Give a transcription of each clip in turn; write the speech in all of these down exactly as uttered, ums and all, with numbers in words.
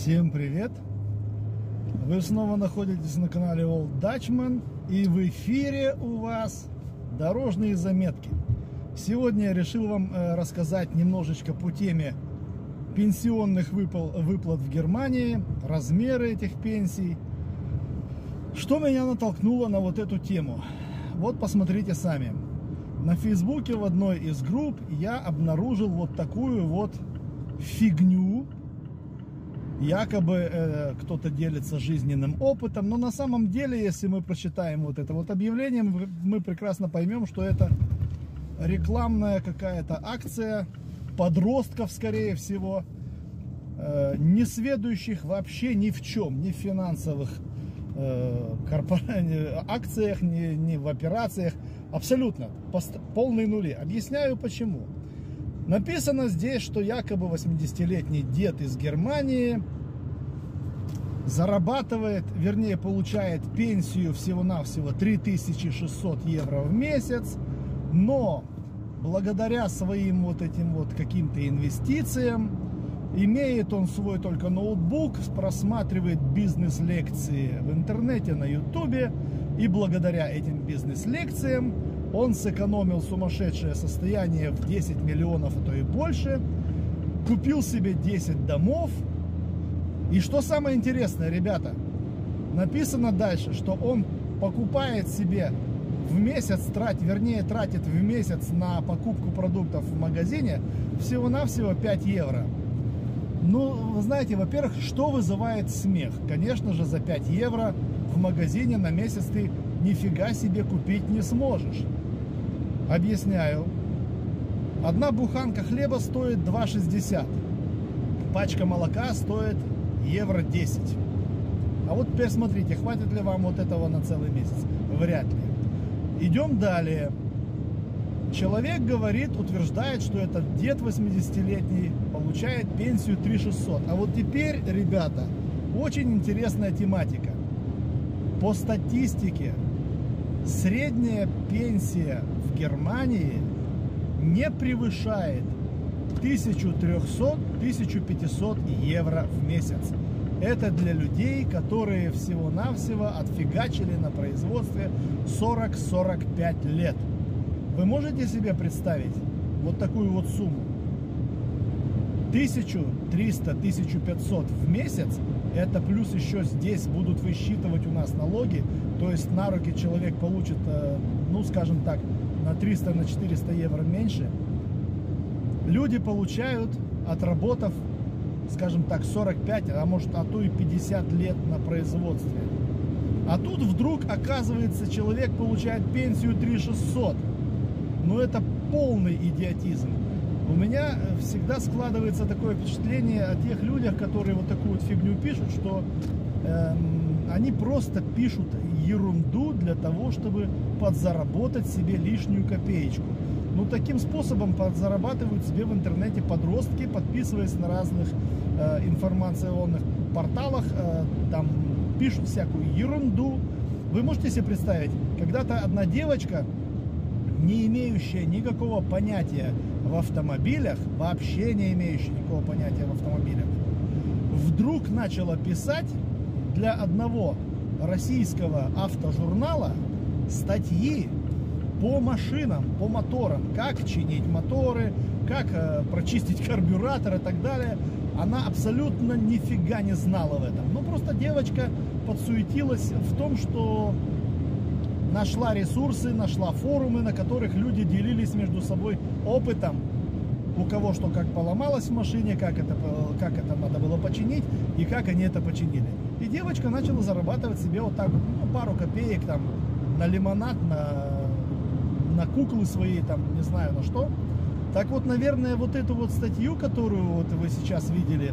Всем привет! Вы снова находитесь на канале Old Dutchman, и в эфире у вас дорожные заметки. Сегодня я решил вам рассказать немножечко по теме пенсионных выплат в Германии, размеры этих пенсий. Что меня натолкнуло на вот эту тему? Вот посмотрите сами. На Фейсбуке в одной из групп я обнаружил вот такую вот фигню. Якобы э, кто-то делится жизненным опытом, но на самом деле, если мы прочитаем вот это вот объявление, мы, мы прекрасно поймем, что это рекламная какая-то акция подростков, скорее всего, э, не сведущих вообще ни в чем, ни в финансовых э, корпор... акциях, ни, ни в операциях, абсолютно полные нули. Объясняю почему. Написано здесь, что якобы восьмидесятилетний дед из Германии зарабатывает, вернее, получает пенсию всего-навсего три тысячи шестьсот евро в месяц, но благодаря своим вот этим вот каким-то инвестициям, имеет он свой только ноутбук, просматривает бизнес-лекции в интернете, на ютубе, и благодаря этим бизнес-лекциям он сэкономил сумасшедшее состояние в десять миллионов, а то и больше, купил себе десять домов. И что самое интересное, ребята, написано дальше, что он покупает себе в месяц, тратит, вернее, тратит в месяц на покупку продуктов в магазине всего-навсего пять евро. Ну, вы знаете, во-первых, что вызывает смех? Конечно же, за пять евро в магазине на месяц ты нифига себе купить не сможешь. Объясняю. Одна буханка хлеба стоит два шестьдесят. Пачка молока стоит евро десять. А вот теперь смотрите, хватит ли вам вот этого на целый месяц? Вряд ли. Идем далее. Человек говорит, утверждает, что этот дед восьмидесятилетний получает пенсию три тысячи шестьсот. А вот теперь, ребята, очень интересная тематика. По статистике, средняя пенсия в Германии не превышает тысячу триста — тысячу пятьсот евро в месяц. Это для людей, которые всего-навсего отфигачили на производстве сорок — сорок пять лет. Вы можете себе представить вот такую вот сумму? тысяча триста — тысяча пятьсот в месяц, это плюс еще здесь будут высчитывать у нас налоги, то есть на руки человек получит, ну скажем так, на триста — на четыреста евро меньше. Люди получают, отработав, скажем так, сорок пять, а может, а то и пятьдесят лет на производстве. А тут вдруг, оказывается, человек получает пенсию три тысячи шестьсот. Ну это полный идиотизм. У меня всегда складывается такое впечатление о тех людях, которые вот такую вот фигню пишут, что э, они просто пишут ерунду для того, чтобы подзаработать себе лишнюю копеечку. Ну, таким способом подзарабатывают себе в интернете подростки, подписываясь на разных э, информационных порталах, э, там пишут всякую ерунду. Вы можете себе представить, когда-то одна девочка, не имеющая никакого понятия в автомобилях, вообще не имеющая никакого понятия в автомобилях, вдруг начала писать для одного российского автожурнала статьи по машинам, по моторам, как чинить моторы, как э, прочистить карбюратор и так далее. Она абсолютно нифига не знала в этом. Ну, просто девочка подсуетилась в том, что нашла ресурсы, нашла форумы, на которых люди делились между собой опытом, у кого что как поломалось в машине, как это, как это надо было починить и как они это починили. И девочка начала зарабатывать себе вот так, ну, пару копеек там на лимонад, на, на куклы свои, там, не знаю на что. Так вот, наверное, вот эту вот статью, которую вот вы сейчас видели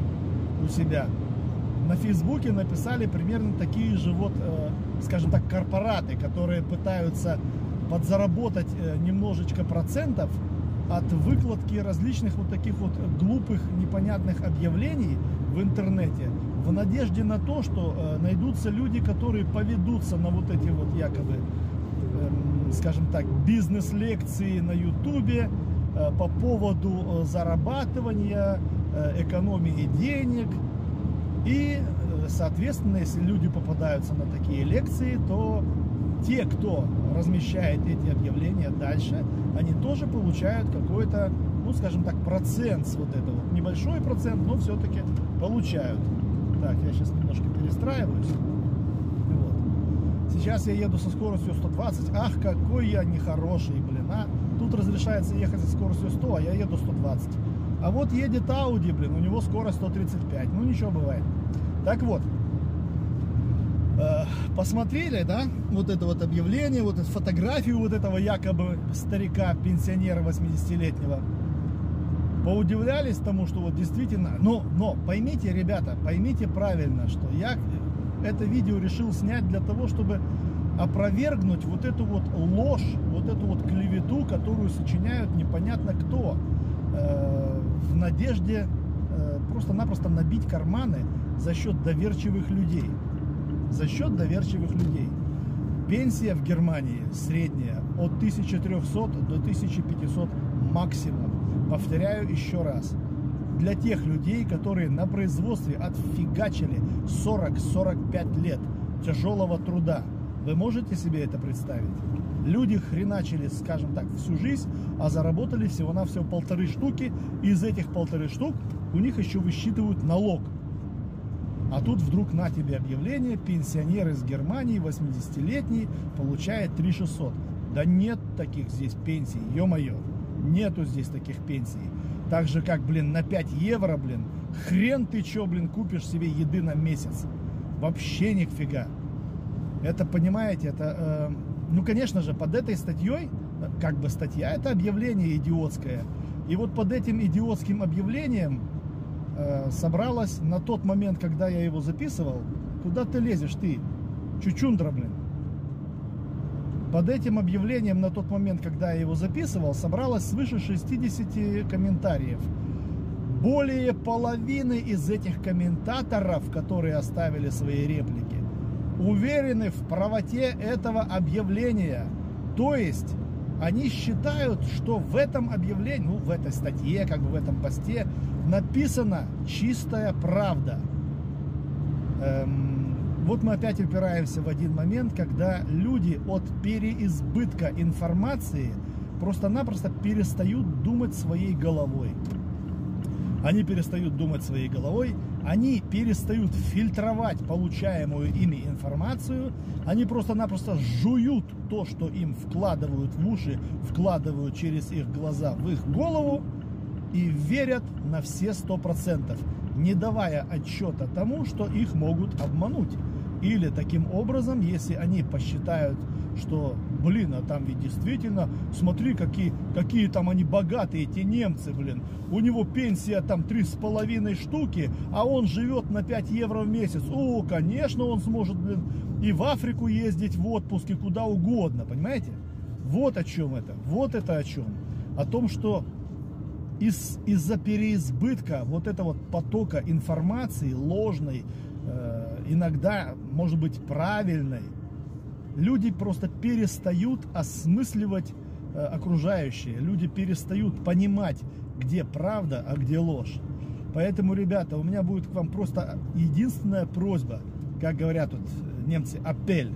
у себя на Фейсбуке, написали примерно такие же вот, э, скажем так, корпораты, которые пытаются подзаработать э, немножечко процентов от выкладки различных вот таких вот глупых, непонятных объявлений в интернете, в надежде на то, что э, найдутся люди, которые поведутся на вот эти вот якобы, э, скажем так, бизнес-лекции на ютубе э, по поводу зарабатывания, э, экономии денег, И, соответственно, если люди попадаются на такие лекции, то те, кто размещает эти объявления дальше, они тоже получают какой-то, ну, скажем так, процент с вот этого. Небольшой процент, но все-таки получают. Так, я сейчас немножко перестраиваюсь. Вот. Сейчас я еду со скоростью сто двадцать. Ах, какой я нехороший, блин, а. Тут разрешается ехать со скоростью сто, а я еду сто двадцать. А вот едет Audi, блин, у него скорость сто тридцать пять. Ну, ничего, бывает. Так вот. Посмотрели, да, вот это вот объявление, вот эту фотографию вот этого якобы старика, пенсионера восьмидесятилетнего. Поудивлялись тому, что вот действительно, но, но поймите, ребята, поймите правильно, что я это видео решил снять для того, чтобы опровергнуть вот эту вот ложь, вот эту вот клевету, которую сочиняют непонятно кто, э, в надежде э, просто-напросто набить карманы за счет доверчивых людей. За счет доверчивых людей. Пенсия в Германии средняя от тысячи трёхсот до тысячи пятисот максимум. Повторяю еще раз. Для тех людей, которые на производстве отфигачили сорок — сорок пять лет тяжелого труда. Вы можете себе это представить? Люди хреначили, скажем так, всю жизнь, а заработали всего-навсего полторы штуки. Из этих полторы штук у них еще высчитывают налог. А тут вдруг на тебе объявление: пенсионер из Германии, восьмидесятилетний, получает три тысячи шестьсот. Да нет таких здесь пенсий, ё-моё. Нету здесь таких пенсий. Так же, как, блин, на пять евро, блин, хрен ты чё, блин, купишь себе еды на месяц. Вообще нифига. Это, понимаете, это, э, ну, конечно же, под этой статьей, как бы статья, это объявление идиотское. И вот под этим идиотским объявлением собралась на тот момент, когда я его записывал. Куда ты лезешь, ты? Чучундра, блин. Под этим объявлением на тот момент, когда я его записывал, собралось свыше шестидесяти комментариев. Более половины из этих комментаторов, которые оставили свои реплики, уверены в правоте этого объявления. То есть они считают, что в этом объявлении, ну, в этой статье, как бы в этом посте, написана чистая правда. Эм, вот мы опять упираемся в один момент, когда люди от переизбытка информации просто-напросто перестают думать своей головой. Они перестают думать своей головой, они перестают фильтровать получаемую ими информацию, они просто-напросто жуют то, что им вкладывают в уши, вкладывают через их глаза в их голову и верят на все сто процентов, не давая отчета тому, что их могут обмануть. Или таким образом, если они посчитают, что, блин, а там ведь действительно, смотри, какие, какие там они богатые, эти немцы, блин. У него пенсия там три с половиной штуки, а он живет на пять евро в месяц. О, конечно, он сможет, блин, и в Африку ездить в отпуск, и куда угодно, понимаете? Вот о чем это, вот это о чем. О том, что из, из-за переизбытка вот этого потока информации ложной, э, иногда, может быть, правильной, люди просто перестают осмысливать э, окружающее. Люди перестают понимать, где правда, а где ложь. Поэтому, ребята, у меня будет к вам просто единственная просьба, как говорят тут немцы, апель.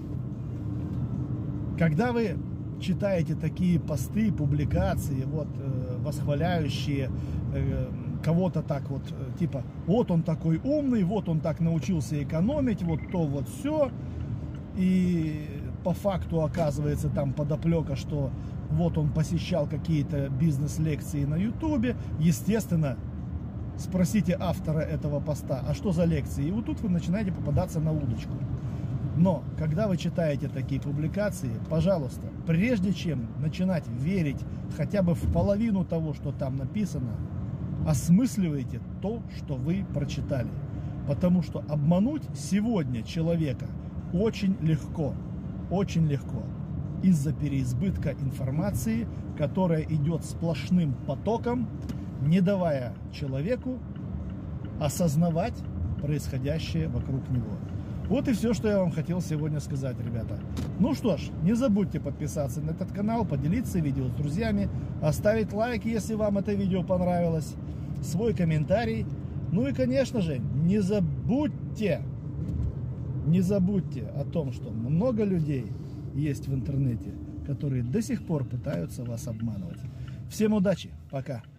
Когда вы читаете такие посты, публикации, вот, э, восхваляющие э, кого-то так вот, э, типа, вот он такой умный, вот он так научился экономить, вот то, вот все. И по факту оказывается там подоплека, что вот он посещал какие-то бизнес-лекции на ютубе. Естественно, спросите автора этого поста, а что за лекции? И вот тут вы начинаете попадаться на удочку. Но, когда вы читаете такие публикации, пожалуйста, прежде чем начинать верить хотя бы в половину того, что там написано, осмысливайте то, что вы прочитали. Потому что обмануть сегодня человека очень легко, очень легко. Из-за переизбытка информации, которая идет сплошным потоком, не давая человеку осознавать происходящее вокруг него. Вот и все, что я вам хотел сегодня сказать, ребята. Ну что ж, не забудьте подписаться на этот канал, поделиться видео с друзьями, оставить лайк, если вам это видео понравилось, свой комментарий. Ну и, конечно же, не забудьте, не забудьте о том, что много людей есть в интернете, которые до сих пор пытаются вас обманывать. Всем удачи, пока!